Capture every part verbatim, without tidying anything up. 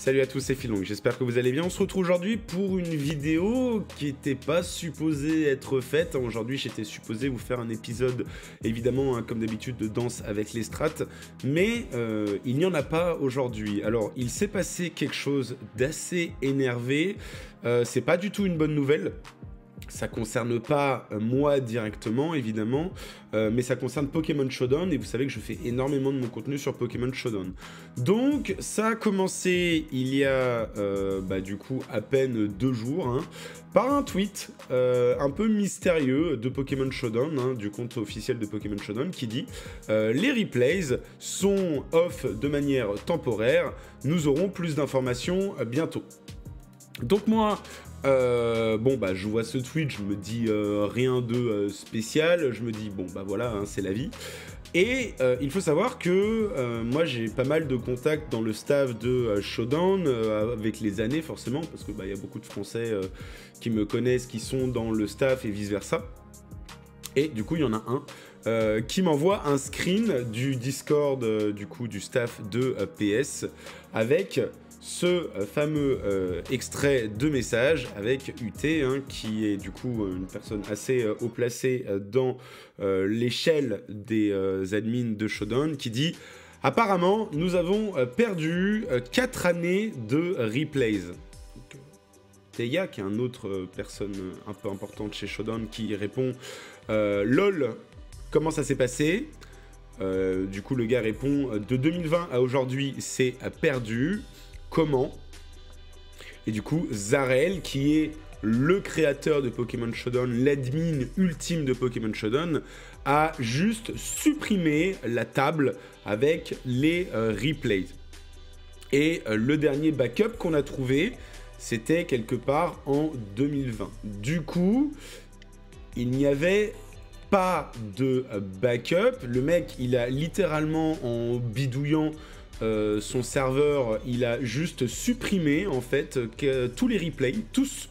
Salut à tous, c'est Philong, j'espère que vous allez bien. On se retrouve aujourd'hui pour une vidéo qui n'était pas supposée être faite. Aujourd'hui, j'étais supposé vous faire un épisode, évidemment, hein, comme d'habitude, de danse avec les strats, mais euh, il n'y en a pas aujourd'hui. Alors, il s'est passé quelque chose d'assez énervé. Euh, c'est pas du tout une bonne nouvelle. Ça concerne pas euh, moi directement, évidemment, euh, mais ça concerne Pokémon Showdown, et vous savez que je fais énormément de mon contenu sur Pokémon Showdown. Donc, ça a commencé il y a, euh, bah, du coup, à peine deux jours, hein, par un tweet euh, un peu mystérieux de Pokémon Showdown, hein, du compte officiel de Pokémon Showdown, qui dit euh, « Les replays sont off de manière temporaire, nous aurons plus d'informations euh, bientôt ». Donc moi... Euh, bon bah je vois ce tweet, je me dis euh, rien de euh, spécial, je me dis bon bah voilà, hein, c'est la vie. Et euh, il faut savoir que euh, moi j'ai pas mal de contacts dans le staff de euh, Showdown euh, avec les années forcément, parce que bah il y a beaucoup de Français euh, qui me connaissent, qui sont dans le staff et vice versa. Et du coup il y en a un euh, qui m'envoie un screen du Discord euh, du coup du staff de euh, P S avec ce fameux euh, extrait de message avec U T, hein, qui est du coup une personne assez euh, haut placée euh, dans euh, l'échelle des euh, admins de Showdown, qui dit « Apparemment, nous avons euh, perdu euh, quatre années de replays ». Teia, qui est une autre euh, personne un peu importante chez Showdown, qui répond euh, « Lol, comment ça s'est passé ?» euh, Du coup, le gars répond « De deux mille vingt à aujourd'hui, c'est perdu. Comment ?» Et du coup, Zarel, qui est le créateur de Pokémon Showdown, l'admin ultime de Pokémon Showdown, a juste supprimé la table avec les euh, replays. Et euh, le dernier backup qu'on a trouvé, c'était quelque part en deux mille vingt. Du coup, il n'y avait pas de euh, backup. Le mec, il a littéralement, en bidouillant Euh, son serveur, il a juste supprimé en fait que, tous les replays, tous.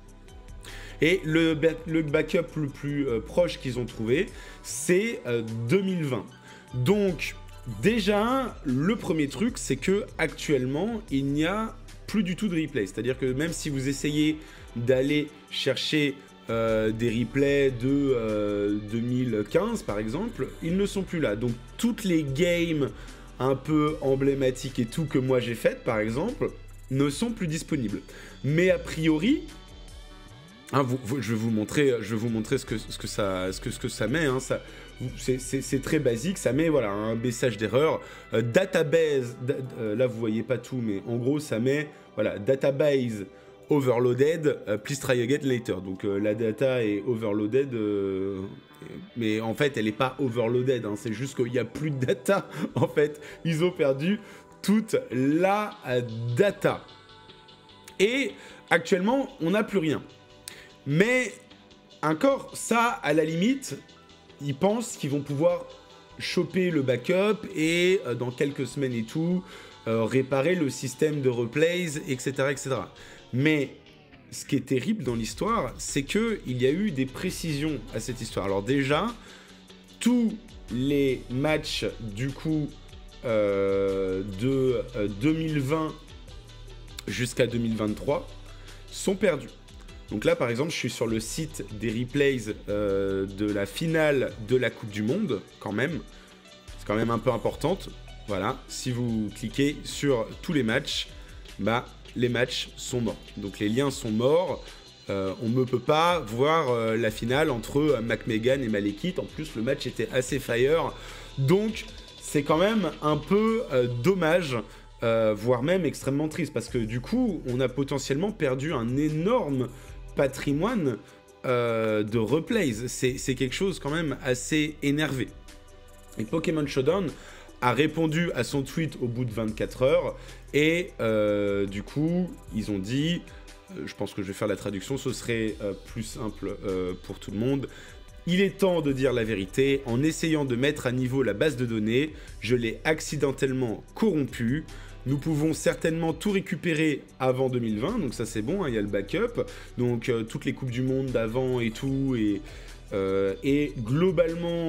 Et le, ba le backup le plus euh, proche qu'ils ont trouvé, c'est euh, deux mille vingt. Donc déjà, le premier truc, c'est que actuellement, il n'y a plus du tout de replay. C'est-à-dire que même si vous essayez d'aller chercher euh, des replays de euh, deux mille quinze par exemple, ils ne sont plus là. Donc toutes les games un peu emblématiques et tout que moi j'ai faites par exemple ne sont plus disponibles. Mais a priori, hein, vous, vous, je vais vous montrer, je vais vous montrer ce que ce que ça, ce que ce que ça met. Hein, ça, c'est très basique. Ça met voilà un message d'erreur. Euh, database, da, euh, là vous voyez pas tout, mais en gros ça met voilà database overloaded. Uh, please try again later. Donc euh, la data est overloaded. Euh, mais en fait elle n'est pas overloaded, hein, c'est juste qu'il n'y a plus de data. En fait ils ont perdu toute la data et actuellement on n'a plus rien, mais encore ça, à la limite ils pensent qu'ils vont pouvoir choper le backup et euh, dans quelques semaines et tout euh, réparer le système de replays, etc etc. Mais ce qui est terrible dans l'histoire, c'est qu'il y a eu des précisions à cette histoire. Alors déjà, tous les matchs du coup euh, de euh, deux mille vingt jusqu'à deux mille vingt-trois sont perdus. Donc là, par exemple, je suis sur le site des replays euh, de la finale de la Coupe du Monde, quand même. C'est quand même un peu importante. Voilà, si vous cliquez sur tous les matchs, bah... les matchs sont morts. Donc les liens sont morts. Euh, on ne peut pas voir euh, la finale entre euh, McMegan et Malekith. En plus, le match était assez fire. Donc, c'est quand même un peu euh, dommage, euh, voire même extrêmement triste. Parce que du coup, on a potentiellement perdu un énorme patrimoine euh, de replays. C'est quelque chose quand même assez énervé. Et Pokémon Showdown a répondu à son tweet au bout de vingt-quatre heures et euh, du coup ils ont dit, euh, je pense que je vais faire la traduction, ce serait euh, plus simple euh, pour tout le monde. Il est temps de dire la vérité, en essayant de mettre à niveau la base de données, je l'ai accidentellement corrompue. Nous pouvons certainement tout récupérer avant deux mille vingt, donc ça c'est bon, hein, il y a le backup, donc euh, toutes les coupes du monde d'avant et tout, et, euh, et globalement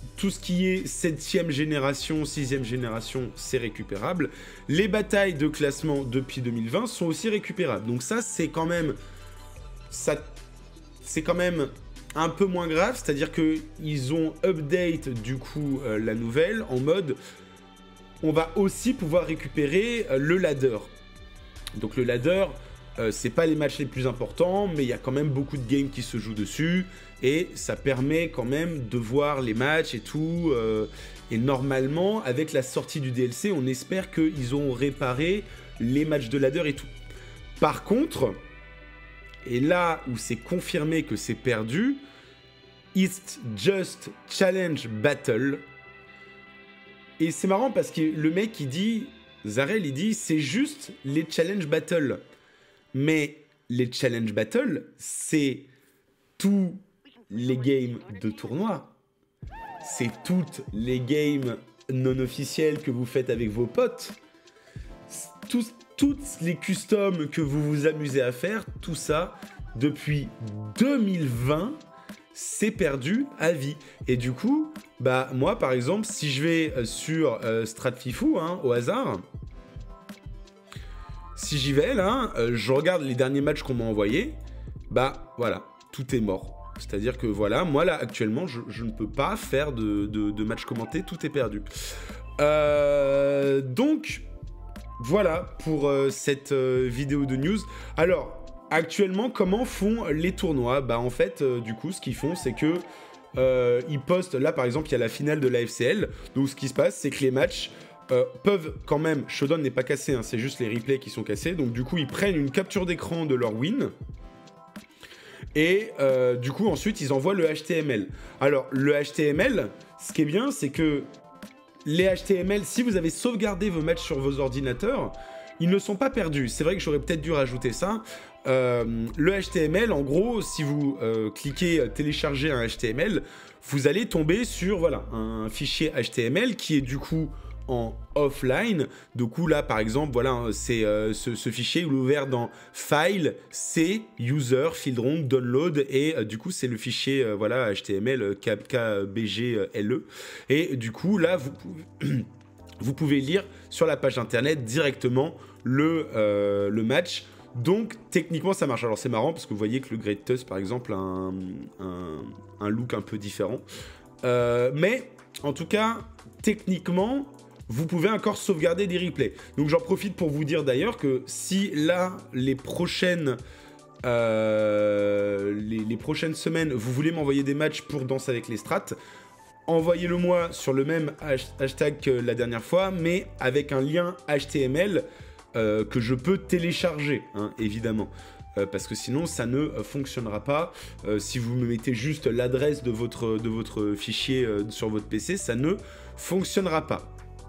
tout ce qui est septième génération, sixième génération, c'est récupérable. Les batailles de classement depuis deux mille vingt sont aussi récupérables. Donc ça, c'est quand même... ça, c'est quand même un peu moins grave, c'est-à-dire qu'ils ont update du coup euh, la nouvelle en mode... on va aussi pouvoir récupérer euh, le ladder. Donc le ladder... Euh, c'est pas les matchs les plus importants, mais il y a quand même beaucoup de games qui se jouent dessus, et ça permet quand même de voir les matchs et tout, euh, et normalement, avec la sortie du D L C, on espère qu'ils ont réparé les matchs de ladder et tout. Par contre, et là où c'est confirmé que c'est perdu, It's Just Challenge Battle, et c'est marrant parce que le mec il dit, Zarel il dit, c'est juste les Challenge Battle. Mais les Challenge Battle, c'est tous les games de tournoi. C'est toutes les games non officielles que vous faites avec vos potes. Tous, toutes les customs que vous vous amusez à faire, tout ça, depuis deux mille vingt, c'est perdu à vie. Et du coup, bah moi par exemple, si je vais sur euh, Stratfifou, hein, au hasard... si j'y vais, là, euh, je regarde les derniers matchs qu'on m'a envoyés, bah, voilà, tout est mort. C'est-à-dire que, voilà, moi, là, actuellement, je, je ne peux pas faire de, de, de matchs commentés, tout est perdu. Euh, donc, voilà pour euh, cette euh, vidéo de news. Alors, actuellement, comment font les tournois? Bah, en fait, euh, du coup, ce qu'ils font, c'est que euh, ils postent, là, par exemple, il y a la finale de l'A F C L, donc ce qui se passe, c'est que les matchs... Euh, peuvent quand même, Shodan n'est pas cassé, hein, c'est juste les replays qui sont cassés, donc du coup ils prennent une capture d'écran de leur win, et euh, du coup ensuite ils envoient le H T M L. Alors le H T M L, ce qui est bien, c'est que les H T M L, si vous avez sauvegardé vos matchs sur vos ordinateurs, ils ne sont pas perdus. C'est vrai que j'aurais peut-être dû rajouter ça. Euh, le H T M L, en gros, si vous euh, cliquez télécharger un H T M L, vous allez tomber sur voilà, un fichier H T M L qui est du coup en offline. Du coup là par exemple voilà c'est euh, ce, ce fichier il est ouvert dans file c user fieldronk download et euh, du coup c'est le fichier euh, voilà H T M L K B G L E et du coup là vous pouvez, vous pouvez lire sur la page internet directement le, euh, le match. Donc techniquement ça marche. Alors c'est marrant parce que vous voyez que le Great Tusk par exemple a un, un, un look un peu différent, euh, mais en tout cas techniquement vous pouvez encore sauvegarder des replays. Donc j'en profite pour vous dire d'ailleurs que si là, les prochaines, euh, les, les prochaines semaines, vous voulez m'envoyer des matchs pour Danse avec les strats, envoyez-le moi sur le même hashtag que la dernière fois, mais avec un lien H T M L euh, que je peux télécharger, hein, évidemment. Euh, parce que sinon, ça ne euh, fonctionnera pas. Euh, si vous me mettez juste l'adresse de votre, de votre fichier euh, sur votre P C, ça ne fonctionnera pas.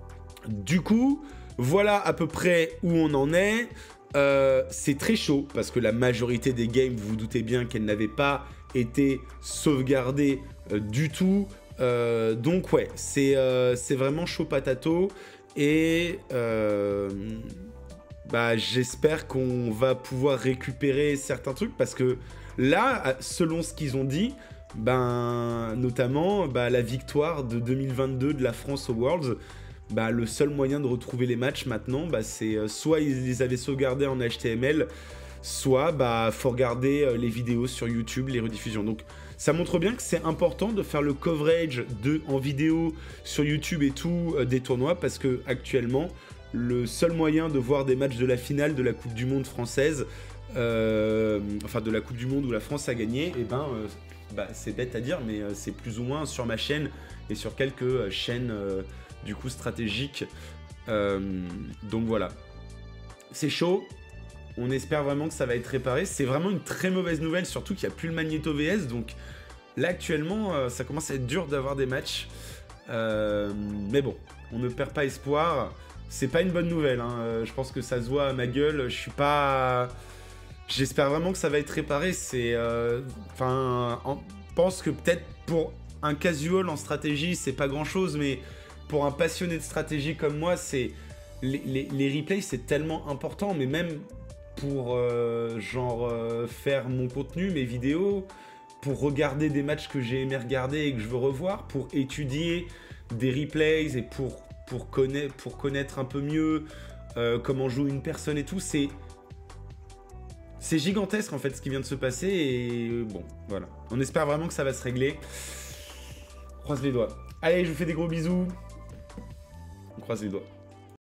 Du coup, voilà à peu près où on en est. Euh, c'est très chaud parce que la majorité des games, vous vous doutez bien qu'elles n'avaient pas été sauvegardées euh, du tout. Euh, donc ouais, c'est euh, c'est vraiment chaud patato. Et euh, bah, j'espère qu'on va pouvoir récupérer certains trucs parce que là, selon ce qu'ils ont dit, ben, notamment bah, la victoire de deux mille vingt-deux de la France aux Worlds, bah, le seul moyen de retrouver les matchs maintenant, bah, c'est euh, soit ils les avaient sauvegardés en H T M L, soit bah faut regarder euh, les vidéos sur YouTube, les rediffusions. Donc ça montre bien que c'est important de faire le coverage de, en vidéo sur YouTube et tout euh, des tournois, parce que actuellement le seul moyen de voir des matchs de la finale de la Coupe du Monde française, euh, enfin de la Coupe du Monde où la France a gagné, et ben euh, bah, c'est bête à dire, mais euh, c'est plus ou moins sur ma chaîne et sur quelques euh, chaînes euh, du coup stratégiques. Euh, donc voilà, c'est chaud. On espère vraiment que ça va être réparé. C'est vraiment une très mauvaise nouvelle, surtout qu'il n'y a plus le Magneto V S. Donc là, actuellement, euh, ça commence à être dur d'avoir des matchs. Euh, mais bon, on ne perd pas espoir. C'est pas une bonne nouvelle, hein. Euh, je pense que ça se voit à ma gueule. Je suis pas... J'espère vraiment que ça va être réparé. C'est... Enfin... Euh, je pense que peut-être pour un casual en stratégie, c'est pas grand-chose, mais pour un passionné de stratégie comme moi, c'est... Les, les, les replays, c'est tellement important, mais même... pour euh, genre euh, faire mon contenu, mes vidéos, pour regarder des matchs que j'ai aimé regarder et que je veux revoir, pour étudier des replays et pour, pour, connaître, pour connaître un peu mieux euh, comment joue une personne et tout. C'est c'est gigantesque en fait ce qui vient de se passer et euh, bon, voilà. On espère vraiment que ça va se régler. On croise les doigts. Allez, je vous fais des gros bisous. On croise les doigts.